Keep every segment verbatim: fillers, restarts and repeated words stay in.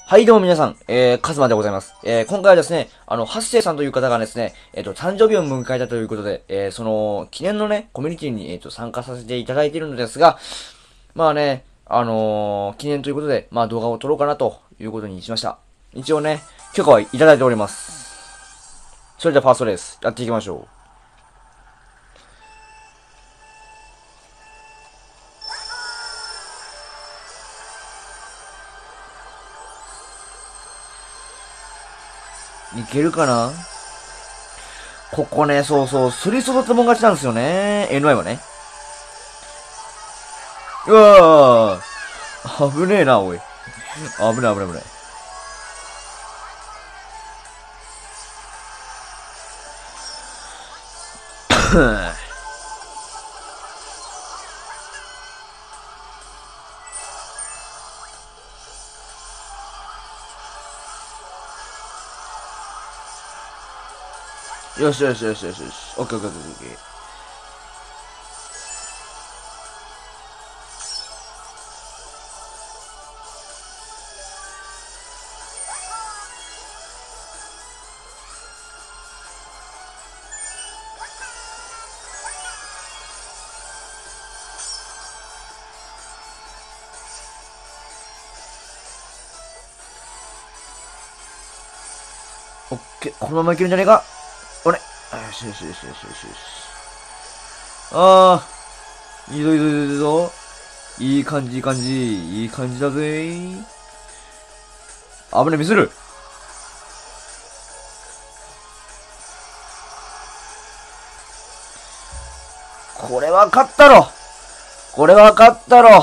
はいどうも皆さん、えー、カズマでございます。えー、今回はですね、あの、ハッセイさんという方がですね、えっ、と、誕生日を迎えたということで、えー、その、記念のね、コミュニティに、えっ、と、参加させていただいているのですが、まあね、あのー、記念ということで、まあ動画を撮ろうかなということにしました。一応ね、許可はいただいております。それではファーストレース、やっていきましょう。いけるかな。ここね、そうそう、スリ育てもん勝ちなんですよね。エヌワイ はね。うわー、危ねえな、おい。危ない危ない危ない。よしよしよしよしよし。オッケーオッケーオッケーオッケー。オッケー。このままいけるんじゃねえか。あれ。よしよしよしよしよしよし。あー。いいぞいいぞいいぞいいぞ。いい感じいい感じ。いい感じだぜ。危ねえ、ミスる。これは勝ったろ。これは勝ったろ。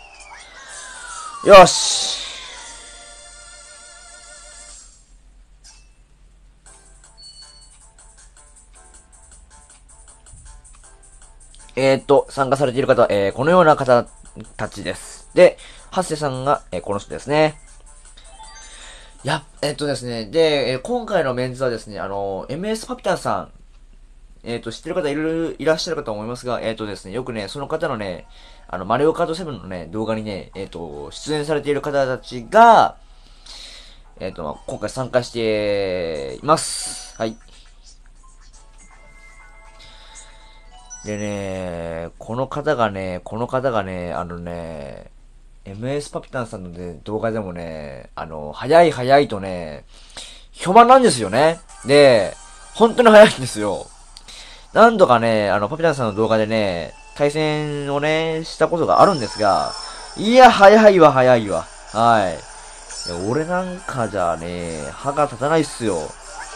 よし。えー、っと、参加されている方は、えー、このような方たちです。で、ハッセさんが、えー、この人ですね。いや、えー、っとですね、で、えー、今回のメンズはですね、あの、エムエス パピタンさん、えっ、と、知ってる方いる、いらっしゃるかと思いますが、えっ、とですね、よくね、その方のね、あの、マリオカートセブンのね、動画にね、えっ、と、出演されている方たちが、えっ、と、まあ、今回参加しています。はい。でね、この方がね、この方がね、あのね、エムエス パピタンさんの、ね、動画でもね、あの、早い早いとね、評判なんですよね。で、本当に早いんですよ。何度かね、あの、パピタンさんの動画でね、対戦をね、したことがあるんですが、いや、早いわ、早いわ。はい。いや、俺なんかじゃね、歯が立たないっすよ。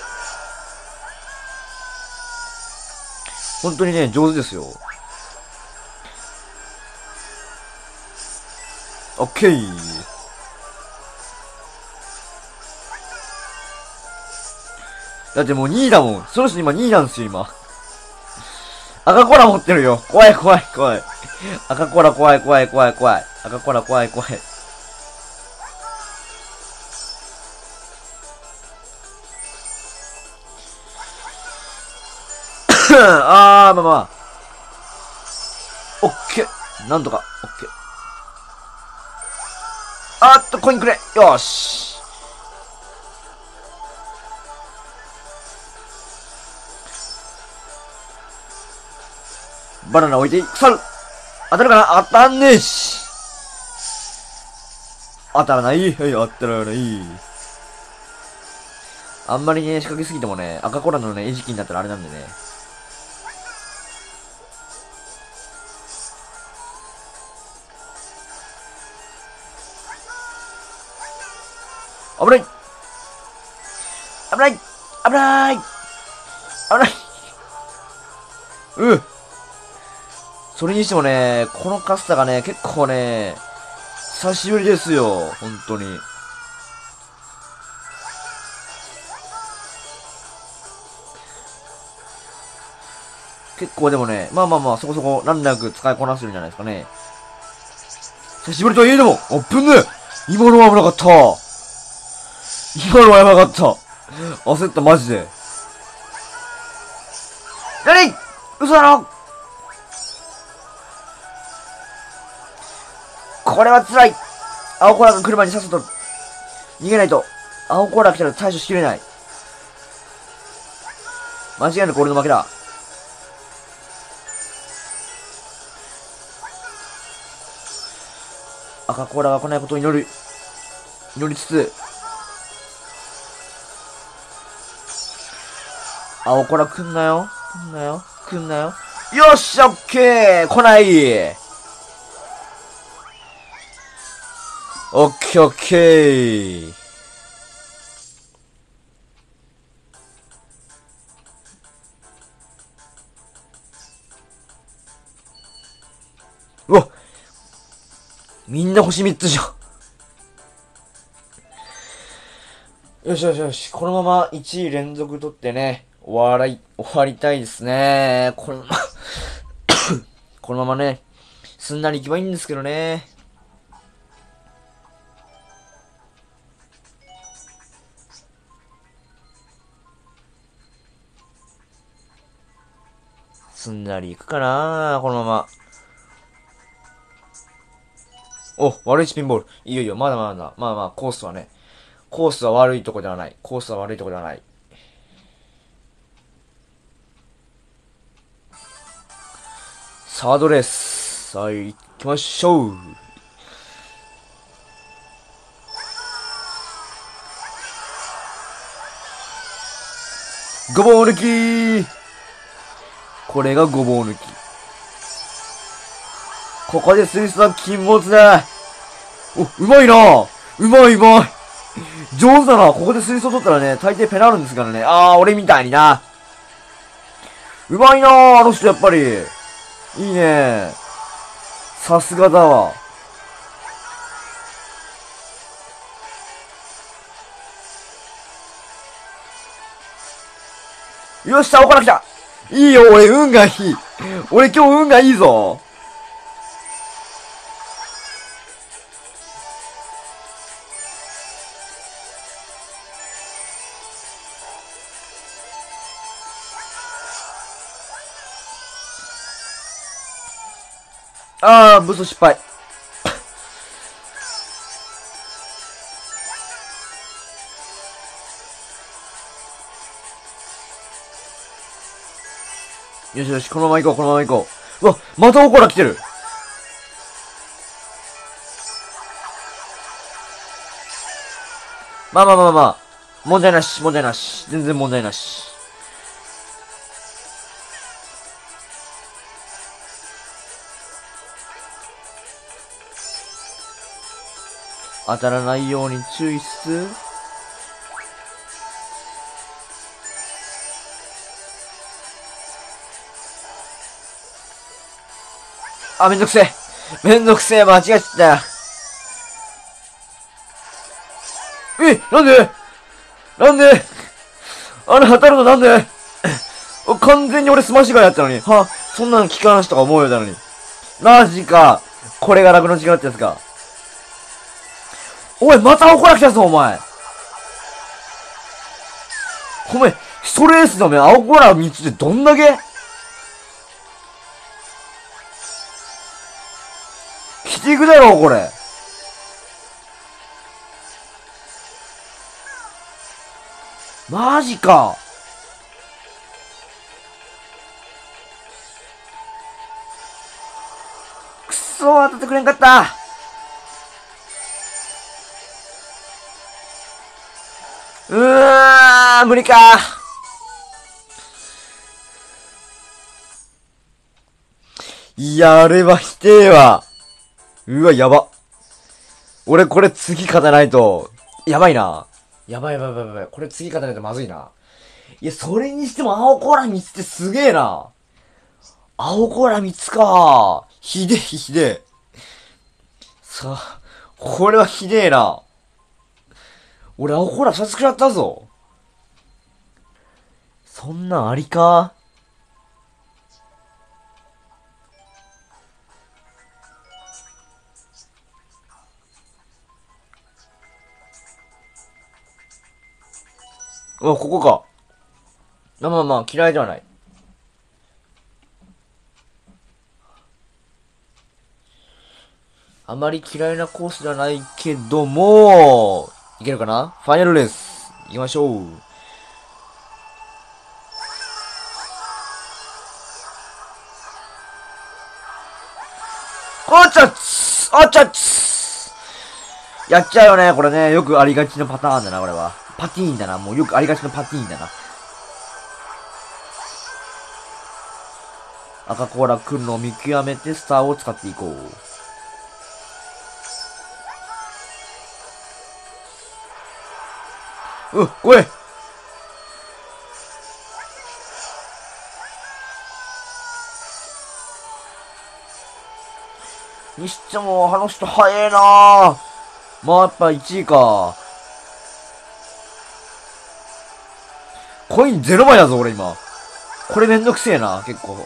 本当にね、上手ですよ。オッケー。だってもうにいだもん。その人今にいなんですよ、今。赤コーラ持ってるよ。怖い怖い怖い。赤コーラ怖い怖い怖い怖い。赤コーラ怖い怖い。あー、まあまあ。オッケー。なんとか、オッケー。あーっと、コインくれ。よーし。バナナ置いて、腐る。当たるかな。当たんねえし。当たらない。はい、当たらない。あんまりね、仕掛けすぎてもね、赤コーラのね、餌食になったらあれなんでね。危ない危ない危ない危ない。うん。それにしてもね、このカスタがね、結構ね、久しぶりですよ。本当に。結構でもね、まあまあまあ、そこそこ難なく使いこなせるんじゃないですかね。久しぶりとはいえども、あっぶね今のは危なかった。今のはやばかった。焦った、マジで。なに嘘だろ。これは辛い。青コーラが来る前にさっさと。 逃げないと。青コーラ来たら対処しきれない。間違いなく俺の負けだ。赤コーラが来ないことを祈る。祈りつつ、青コーラ来んなよ。来んなよ。来んなよ。よっしゃ、オッケー来ない。オッケーオッケー。うわ、みんな星みっつじゃん。よしよしよし。このままいちい連続取ってね、終わらい、終わりたいですね。このままこのままね、すんなりいけばいいんですけどね。すんなりいくかなこのまま。お、悪いスピンボール。いいよいいよ、まだまだ。まあまあ、コースはね。コースは悪いとこではない。コースは悪いとこではない。サードレース。さあ、行きましょう。ごぼう抜き。これがごぼう抜き。ここでスイスは禁物だ。お、うまいな。うまいうまい。上手だな。ここで水槽取ったらね、大抵ペナあるんですからね。あー、俺みたいにな。うまいなー、あの人やっぱり。いいね。さすがだわ。よっしゃ、青から来た。いいよ、俺運がいい。俺今日運がいいぞ。あー、ブス失敗。よしよし、このまま行こう、このまま行こう。うわ、またオコラ来てる。まあまあまあまあ。問題なし、問題なし。全然問題なし。当たらないように注意しつつ。あ、めんどくせえ。めんどくせえ、間違えちゃったよ。え、なんでなんであれ当たるのなんで完全に俺スマッシュガーやったのに。は、そんなの聞かなしとか思うようなのに。マジか。これが楽の時間ってやつか。おい、また怒ら来たぞ、お前。お前、ストレースのお前、青コーラみっつでどんだけ来ていくだろう、これ。マジか。くそー、当たってくれんかった。うーん、無理か。いや、あれは否定わ。うわ、やば。俺これ次勝たないと、やばいな。やばいやばいやばいやばい。これ次勝たないとまずいな。いや、それにしても青コーラみっつってすげえな。青コーラみっつか。ひでえひでえ。さあ、これはひでえな。俺青コーラふたつ食らったぞ。そんなんありか。うわ、ここか。まあまあまあ、嫌いではない。あまり嫌いなコースではないけども、 いけるかな？ファイナルレース。行きましょう。おっちゃっつおっちゃっつやっちゃうよね、これね。よくありがちなパターンだな、これは。パティーンだな。もうよくありがちなパティーンだな。赤コーラ来るのを見極めてスターを使っていこう。うっ、来いにしても、あの人早えなぁ。まあ、やっぱいちいか。コインゼロ枚だぞ、俺今。これめんどくせえな、結構。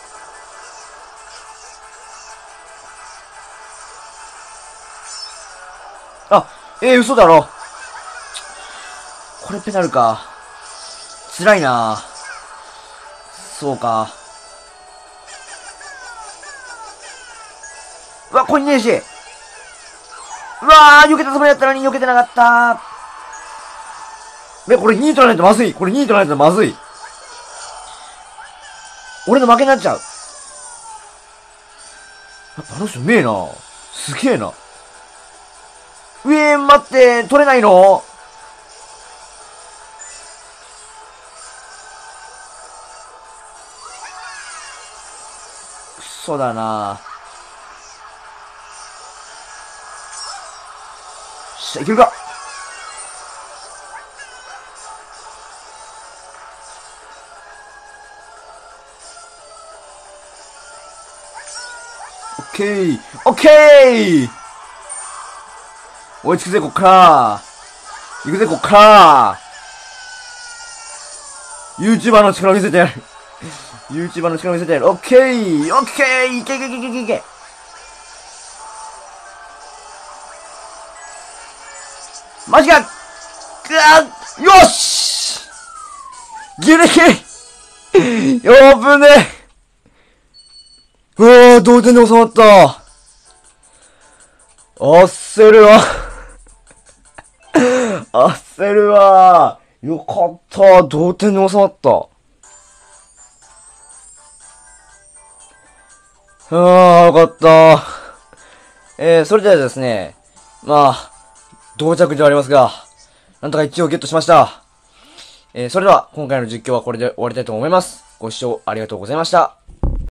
あ、えー、嘘だろ。これペナルか。辛いな。そうか。うわ、コインねえし。うわー、避けたつもりだったのに避けてなかった。え、これにい取らないとまずい。これにい取らないとまずい。俺の負けになっちゃう。やっぱあの人うめえな。すげえな。うえー、待って、取れないの？クソだな。しゃ、いけるか。オッケーオッケー追いつくぜ、こっから。行くぜ、こっから。YouTuber の力を見せてやる。YouTuber の力を見せてやる。オッケーオッケーいけいけいけいけいけ。マジか。くわよしギリギリよぶねうわー、同点で収まった。焦るわ。焦るわ。よかった。同点で収まった。ああ、よかった。えー、それではですね、まあ、同着ではありますが、なんとか一応ゲットしました。えー、それでは、今回の実況はこれで終わりたいと思います。ご視聴ありがとうございました。